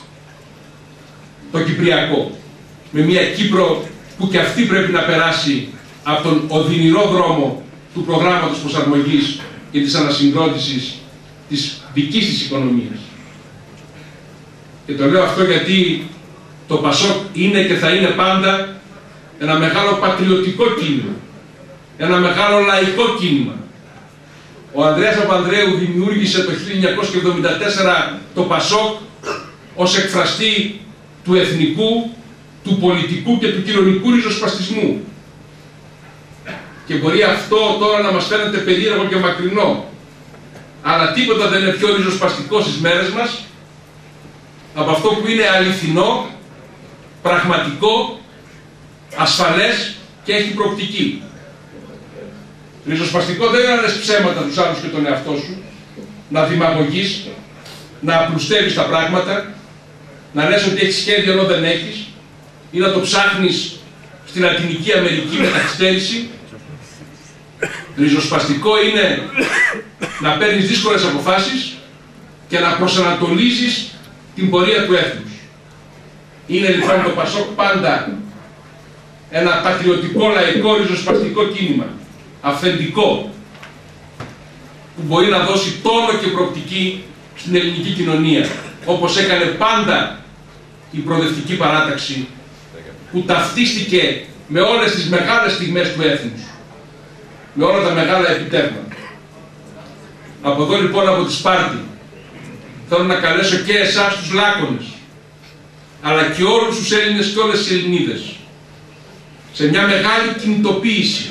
το Κυπριακό, με μια Κύπρο που και αυτή πρέπει να περάσει από τον οδυνηρό δρόμο του προγράμματος προσαρμογής και της ανασυγκρότησης της δικής της οικονομίας. Και το λέω αυτό γιατί το Πασόκ είναι και θα είναι πάντα ένα μεγάλο πατριωτικό κίνημα, ένα μεγάλο λαϊκό κίνημα. Ο Ανδρέας Παπανδρέου δημιούργησε το χίλια εννιακόσια εβδομήντα τέσσερα το Πασόκ ως εκφραστή του εθνικού, του πολιτικού και του κοινωνικού ριζοσπαστισμού. Και μπορεί αυτό τώρα να μας φαίνεται περίεργο και μακρινό, αλλά τίποτα δεν είναι πιο ριζοσπαστικό στις μέρες μας από αυτό που είναι αληθινό, πραγματικό, ασφαλές και έχει προοπτική. Ριζοσπαστικό δεν είναι να λες ψέματα τους άλλους και τον εαυτό σου, να δημαγωγείς, να απλουστεύεις τα πράγματα, να λες ότι έχεις σχέδιο ενώ δεν έχεις, ή να το ψάχνεις στη Λατινική Αμερική με καθυστέρηση. Ριζοσπαστικό είναι να παίρνεις δύσκολες αποφάσεις και να προσανατολίζεις την πορεία του έθνους. Είναι λοιπόν το Πασόκ πάντα ένα πατριωτικό, λαϊκό, ριζοσπαστικό κίνημα, αυθεντικό, που μπορεί να δώσει τόνο και προοπτική στην ελληνική κοινωνία, όπως έκανε πάντα η προοδευτική παράταξη, που ταυτίστηκε με όλες τις μεγάλες στιγμές του έθνους, με όλα τα μεγάλα επιτεύγματα. Από εδώ λοιπόν, από τη Σπάρτη, θέλω να καλέσω και εσάς τους Λάκωνες, αλλά και όλους τους Έλληνες και όλες τις Ελληνίδες, σε μια μεγάλη κινητοποίηση,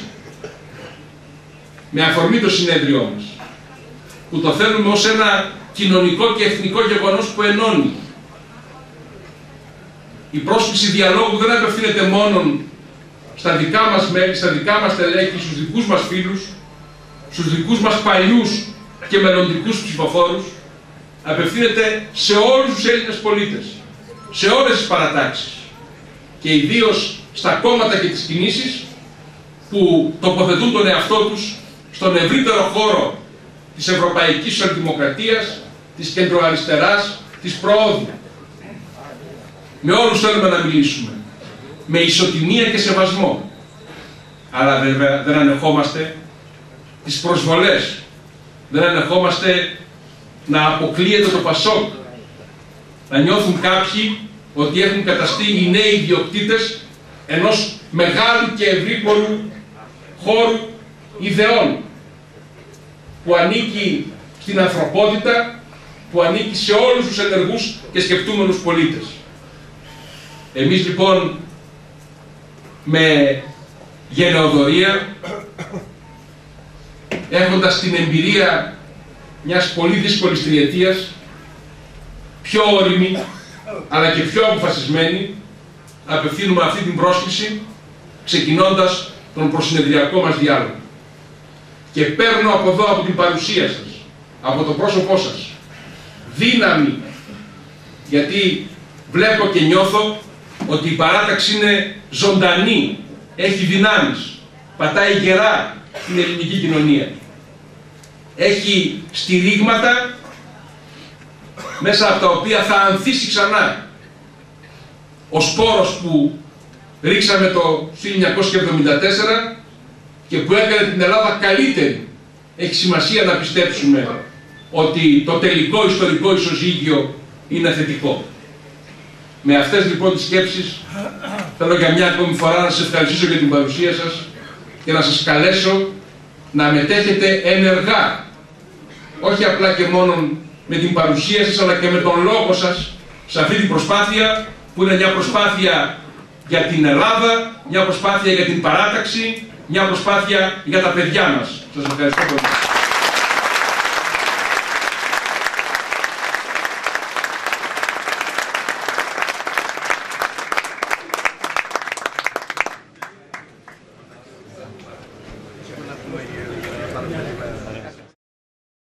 με αφορμή το συνέδριό μας, που το θέλουμε ως ένα κοινωνικό και εθνικό γεγονός που ενώνει. Η πρόσκληση διαλόγου δεν απευθύνεται μόνο στα δικά μας μέλη, στα δικά μας τελέχη, στους δικούς μας φίλους, στους δικούς μας παλιούς και μελλοντικούς ψηφοφόρους, απευθύνεται σε όλους τους Έλληνες πολίτες, σε όλες τις παρατάξεις και ιδίως στα κόμματα και τις κινήσεις που τοποθετούν τον εαυτό τους στον ευρύτερο χώρο της ευρωπαϊκής σοσιαλδημοκρατίας, της κεντροαριστεράς, της προόδου. Με όλους θέλουμε να μιλήσουμε, με ισοτιμία και σεβασμό. Αλλά βέβαια δεν ανεχόμαστε τις προσβολές, δεν ανεχόμαστε να αποκλείεται το Πασόκ, να νιώθουν κάποιοι ότι έχουν καταστεί οι νέοι ιδιοκτήτες ενός μεγάλου και ευρύπορου χώρου ιδεών, που ανήκει στην ανθρωπότητα, που ανήκει σε όλους τους ενεργούς και σκεπτούμενους πολίτες. Εμείς λοιπόν με γενεοδορία, έχοντας την εμπειρία μιας πολύ δύσκολης τριετίας, πιο όριμη αλλά και πιο αποφασισμένη, απευθύνουμε αυτή την πρόσκληση, ξεκινώντας τον προσυνεδριακό μας διάλογο. Και παίρνω από εδώ, από την παρουσία σας, από το πρόσωπό σας, δύναμη, γιατί βλέπω και νιώθω ότι η παράταξη είναι ζωντανή, έχει δυνάμεις, πατάει γερά στην ελληνική κοινωνία. Έχει στηρίγματα μέσα από τα οποία θα ανθίσει ξανά ο σπόρος που ρίξαμε το χίλια εννιακόσια εβδομήντα τέσσερα και που έκανε την Ελλάδα καλύτερη. Έχει σημασία να πιστέψουμε ότι το τελικό ιστορικό ισοζύγιο είναι θετικό. Με αυτές λοιπόν τις σκέψεις θέλω για μια ακόμη φορά να σας ευχαριστήσω για την παρουσία σας και να σας καλέσω να μετέχετε ενεργά, όχι απλά και μόνο με την παρουσία σας αλλά και με τον λόγο σας, σε αυτή την προσπάθεια που που είναι μια προσπάθεια για την Ελλάδα, μια προσπάθεια για την παράταξη, μια προσπάθεια για τα παιδιά μας. Σας ευχαριστώ πολύ.